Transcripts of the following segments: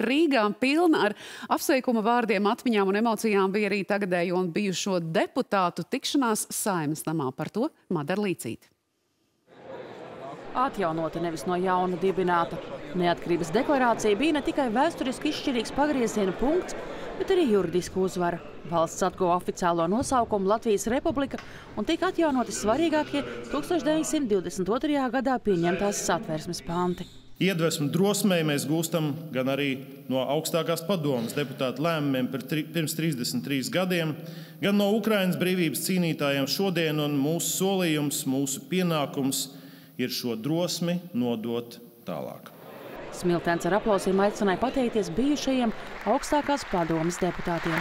Rīgā pilna ar apsveikuma vārdiem, atmiņām un emocijām bija arī tagadējo un bijušo deputātu tikšanās Saeimas namā. Par to Madara Līcīte. Atjaunota, nevis no jauna dibināta. Neatkarības deklarācija bija ne tikai vēsturiski izšķirīgs pagrieziena punkts, bet arī juridiska uzvara. Valsts atguva oficiālo nosaukumu Latvijas Republika un tika atjaunoti svarīgākie 1922. gadā pieņemtās Satversmes panti. Iedvesmu drosmei mēs gūstam gan arī no augstākās padomes deputātu lēmumiem pirms 33 gadiem, gan no Ukrainas brīvības cīnītājiem šodien, un mūsu solījums, mūsu pienākums ir šo drosmi nodot tālāk. Smiltens ar aplausiem aicināja pateikties bijušajiem augstākās padomes deputātiem.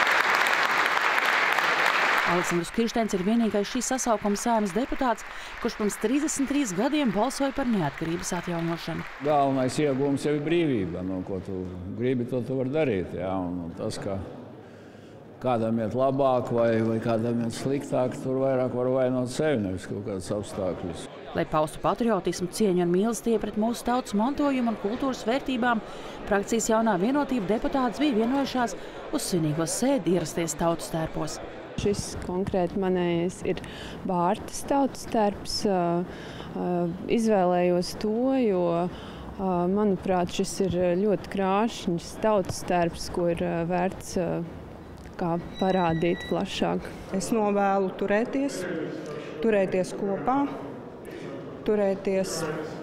Aleksandrs Kiršteins ir vienīgais šī sasaukuma Saeimas deputāts, kurš pirms 33 gadiem balsoja par neatkarības atjaunošanu. Galvenais iegūms jau ir brīvība. Ko tu gribi, to tu vari darīt. Jā, un tas, ka kādam iet labāk vai kādam iet sliktāk, tur vairāk var vainot sevi, nevis kaut kādas apstākļus. Lai paustu patriotismu, cieņu un mīlestību pret mūsu tautas mantojumu un kultūras vērtībām, frakcijas jaunā vienotība deputāts bija vienojušās uz svinīgo sēdi ierasties tautas tērpos. Šis konkrēti manējais ir Bārtas tautas tērps. Izvēlējos to, jo, manuprāt, šis ir ļoti krāšņs tautas tērps, ko ir vērts kā parādīt plašāk. Es novēlu turēties kopā, turēties,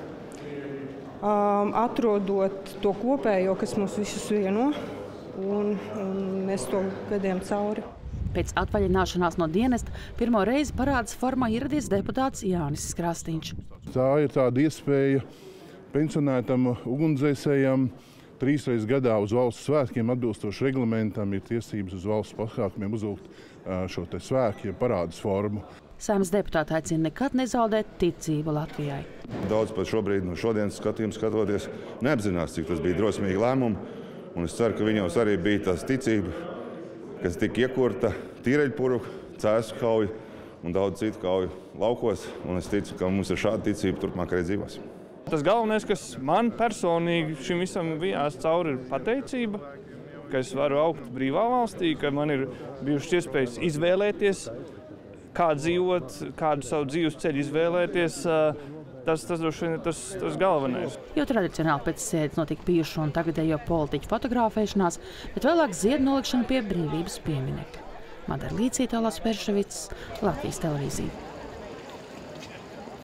atrodot to kopējo, kas mūs visus vieno, un mēs to gadiem cauri. Pēc atvaļināšanās no dienesta pirmo reizi parādes formā ieradies deputāts Jānis Krastīņš. Tā ir tāda iespēja pensionētam ugunsdzēsējam 3 reizes gadā uz valsts svētkiem atbilstoši reglamentam ir tiesības uz valsts pasākumiem uzvilkt šo te svētku, ja parādes formu. Saeimas deputāti aicina nekad nezaudēt ticību Latvijai. Daudz pat šobrīd no šodienas skatījuma skatoties neapzinās, cik tas bija drosmīgi lēmumi, un es ceru, ka viņos arī bija tās ticība, kas tika iekurta tīreļpuru, cēsu kauju un daudz citu kauju laukos, un es ticu, ka mums ir šāda ticība turpmāk arī dzīvos. Tas galvenais, kas man personīgi šim visam bijās cauri, ir pateicība, ka es varu augt brīvā valstī, ka man ir bijušas iespējas izvēlēties, kā dzīvot, kādu savu dzīves ceļu izvēlēties. Tas droši vien ir tas galvenais. Jo tradicionāli pēc sēdes notika bijušo un tagadējo politiķu fotografēšanās, bet vēlāk ziedu nolikšana pie brīvības pieminekļa. Madara Līcīte, Olas Perševics, Latvijas televīzija.